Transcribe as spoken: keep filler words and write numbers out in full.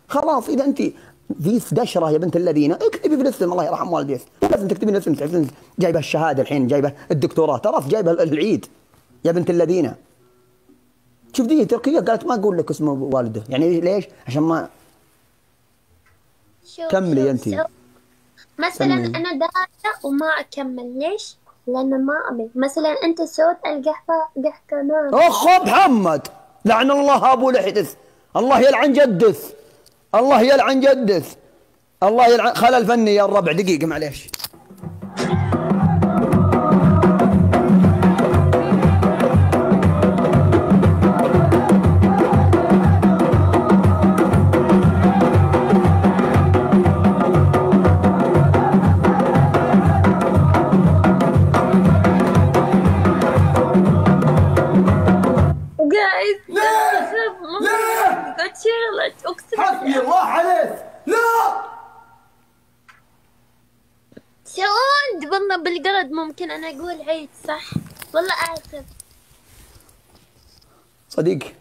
خلاص اذا انت ذي دشره يا بنت الذين اكتبي في الاسم، الله يرحم والديك، لازم تكتبي الاسم، تعرفين جايبه الشهاده الحين، جايبه الدكتوراه، ترى جايبه العيد يا بنت الذين. شوف دي تركيه قالت ما اقول لك اسم والده، يعني ليش؟ عشان ما. شوف كملي شوف انت. سو مثلا سمي. انا دارة وما اكمل، ليش؟ لان ما ابي. مثلا انت صوت القحفة قحكة نار. اخ محمد، لعن الله ابو لحدث، الله يلعن جدث، الله يلعن جدث، الله يلعن خلل فني يا الربع، دقيقه معليش. وقاعد ليه؟ اخاف ليه؟ قد شغلت اقسم حسبي بالله. الله عليك. لا سعود والله بالقرد ممكن انا اقول عيد صح. والله اسف. صديق